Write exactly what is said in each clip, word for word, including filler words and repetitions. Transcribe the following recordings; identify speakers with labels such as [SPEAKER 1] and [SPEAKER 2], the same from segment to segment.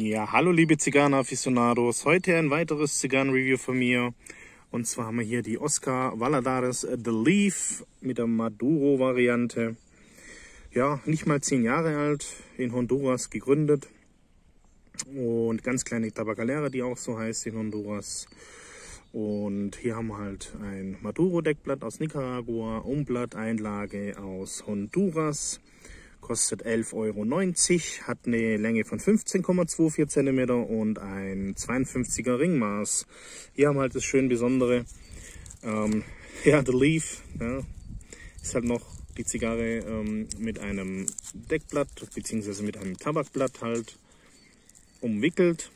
[SPEAKER 1] Ja, hallo liebe Zigarren-Aficionados, heute ein weiteres Zigarren-Review von mir. Und zwar haben wir hier die Oscar Valladares The Leaf mit der Maduro-Variante. Ja, nicht mal zehn Jahre alt, in Honduras gegründet. Und ganz kleine Tabacalera, die auch so heißt in Honduras. Und hier haben wir halt ein Maduro-Deckblatt aus Nicaragua, Umblatt-Einlage aus Honduras. Kostet elf Euro neunzig, hat eine Länge von fünfzehn Komma vierundzwanzig Zentimeter und ein zweiundfünfziger Ringmaß. Hier haben wir halt das schön Besondere, ähm, ja, The Leaf, ja, ist halt noch die Zigarre ähm, mit einem Deckblatt bzw. mit einem Tabakblatt halt umwickelt.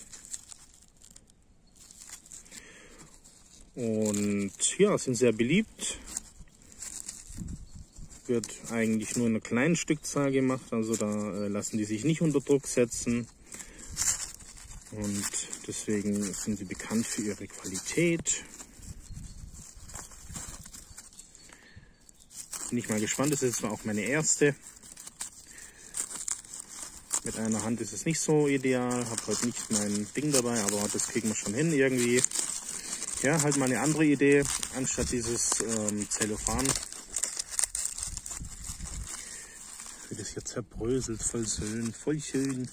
[SPEAKER 1] Und ja, sind sehr beliebt. Wird eigentlich nur in einer kleinen Stückzahl gemacht, also da äh, lassen die sich nicht unter Druck setzen und deswegen sind sie bekannt für ihre Qualität. Bin ich mal gespannt, das ist jetzt auch meine erste. Mit einer Hand ist es nicht so ideal, habe heute nicht mein Ding dabei, aber das kriegen wir schon hin irgendwie. Ja, halt mal eine andere Idee, anstatt dieses ähm, Zellophan. Wie das hier zerbröselt, voll schön, voll schön.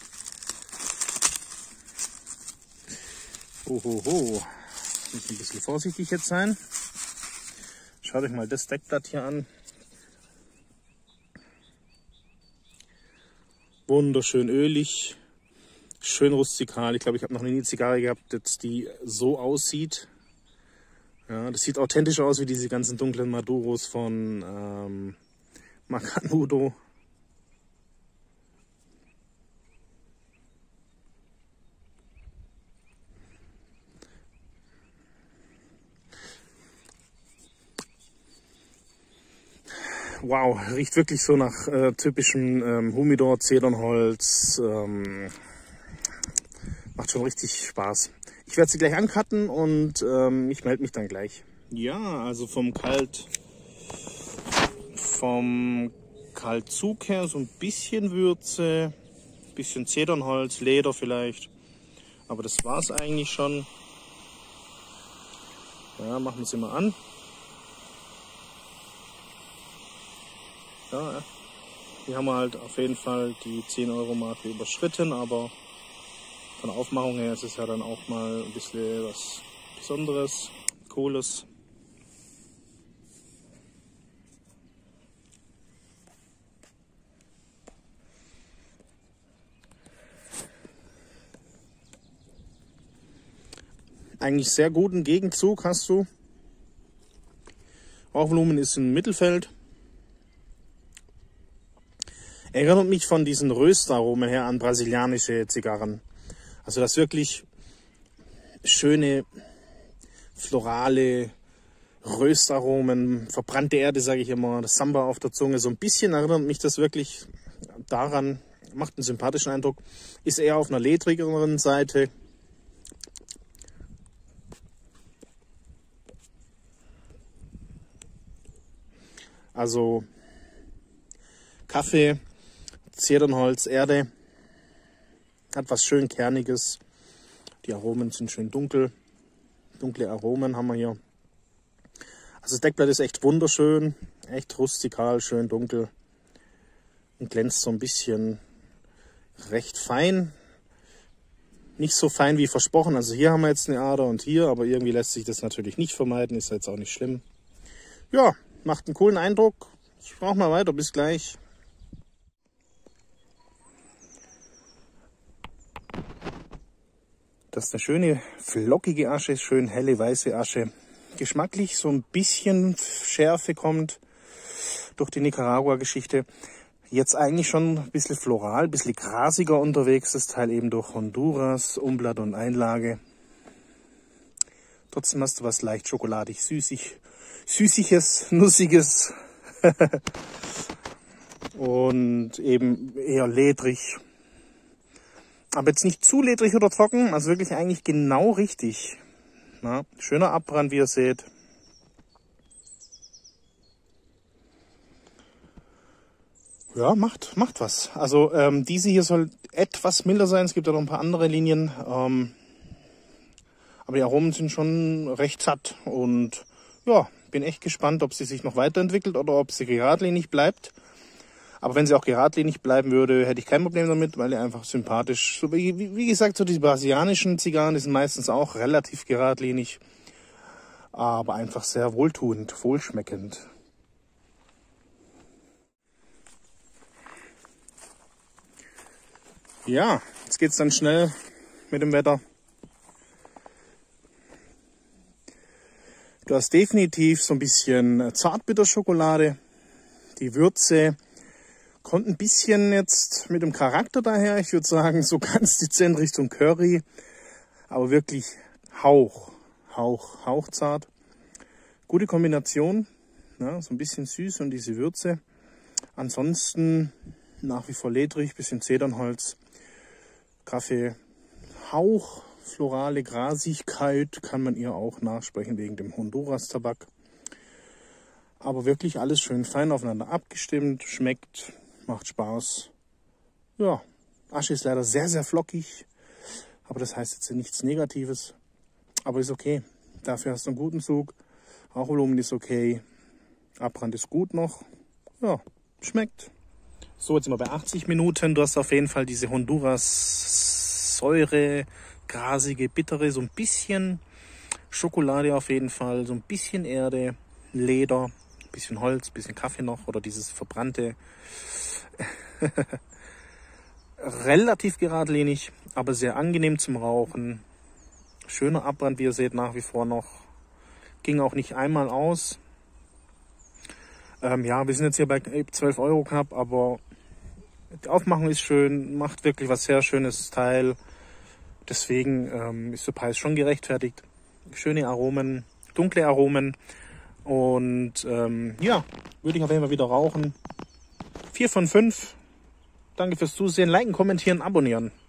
[SPEAKER 1] Ohoho, muss ein bisschen vorsichtig jetzt sein. Schaut euch mal das Deckblatt hier an. Wunderschön ölig, schön rustikal. Ich glaube, ich habe noch nie eine Zigarre gehabt, die so aussieht. Ja, das sieht authentisch aus wie diese ganzen dunklen Maduros von ähm, Macanudo. Wow, riecht wirklich so nach äh, typischem ähm, Humidor, Zedernholz. Ähm, macht schon richtig Spaß. Ich werde sie gleich ancutten und ähm, ich melde mich dann gleich. Ja, also vom Kalt, vom Kaltzug her so ein bisschen Würze, bisschen Zedernholz, Leder vielleicht. Aber das war es eigentlich schon. Ja, machen wir sie mal an. Ja, hier haben wir halt auf jeden Fall die zehn Euro Marke überschritten, aber von der Aufmachung her ist es ja dann auch mal ein bisschen was Besonderes, Cooles. Eigentlich sehr guten Gegenzug hast du. Rauchvolumen ist im Mittelfeld. Erinnert mich von diesen Röstaromen her an brasilianische Zigarren. Also das wirklich schöne, florale Röstaromen, verbrannte Erde, sage ich immer, das Samba auf der Zunge. So ein bisschen erinnert mich das wirklich daran, macht einen sympathischen Eindruck. Ist eher auf einer ledrigeren Seite. Also Kaffee, Zedernholz, Erde, hat was schön Kerniges. Die Aromen sind schön dunkel, dunkle Aromen haben wir hier. Also das Deckblatt ist echt wunderschön, echt rustikal, schön dunkel und glänzt so ein bisschen recht fein. Nicht so fein wie versprochen, also hier haben wir jetzt eine Ader und hier, aber irgendwie lässt sich das natürlich nicht vermeiden, ist jetzt auch nicht schlimm. Ja, macht einen coolen Eindruck. Ich brauche mal weiter, bis gleich. Das ist eine schöne flockige Asche, schön helle weiße Asche. Geschmacklich so ein bisschen Schärfe kommt durch die Nicaragua-Geschichte. Jetzt eigentlich schon ein bisschen floral, ein bisschen grasiger unterwegs, das Teil eben durch Honduras, Umblatt und Einlage. Trotzdem hast du was leicht schokoladig, süßig, süßiges, nussiges und eben eher ledrig. Aber jetzt nicht zu ledrig oder trocken, also wirklich eigentlich genau richtig. Na, schöner Abbrand, wie ihr seht. Ja, macht, macht was. Also ähm, diese hier soll etwas milder sein. Es gibt ja noch ein paar andere Linien. Ähm, aber die Aromen sind schon recht satt. Und ja, bin echt gespannt, ob sie sich noch weiterentwickelt oder ob sie geradlinig bleibt. Aber wenn sie auch geradlinig bleiben würde, hätte ich kein Problem damit, weil die einfach sympathisch, so wie, wie gesagt, so die brasilianischen Zigarren, die sind meistens auch relativ geradlinig. Aber einfach sehr wohltuend, wohlschmeckend. Ja, jetzt geht's dann schnell mit dem Wetter. Du hast definitiv so ein bisschen Zartbitterschokolade. Die Würze kommt ein bisschen jetzt mit dem Charakter daher. Ich würde sagen, so ganz dezent Richtung Curry. Aber wirklich Hauch, Hauch, hauchzart. Gute Kombination. Ja, so ein bisschen süß und diese Würze. Ansonsten nach wie vor ledrig, bisschen Zedernholz. Kaffee, Hauch, florale Grasigkeit kann man ihr auch nachsprechen wegen dem Honduras-Tabak. Aber wirklich alles schön fein aufeinander abgestimmt, schmeckt, macht Spaß. Ja, Asche ist leider sehr, sehr flockig, aber das heißt jetzt nichts Negatives. Aber ist okay, dafür hast du einen guten Zug, Rauchvolumen ist okay, Abbrand ist gut noch, ja, schmeckt. So, jetzt sind wir bei achtzig Minuten. Du hast auf jeden Fall diese Honduras-Säure, grasige, bittere, so ein bisschen Schokolade auf jeden Fall, so ein bisschen Erde, Leder, ein bisschen Holz, ein bisschen Kaffee noch oder dieses verbrannte. Relativ geradlinig, aber sehr angenehm zum Rauchen. Schöner Abbrand, wie ihr seht, nach wie vor noch. Ging auch nicht einmal aus. Ähm, ja, wir sind jetzt hier bei zwölf Euro knapp, aber die Aufmachung ist schön, macht wirklich was sehr schönes Teil. Deswegen ähm, ist der Preis schon gerechtfertigt. Schöne Aromen, dunkle Aromen. Und ähm, ja, würde ich auf jeden Fall wieder rauchen. vier von fünf. Danke fürs Zusehen, liken, kommentieren, abonnieren.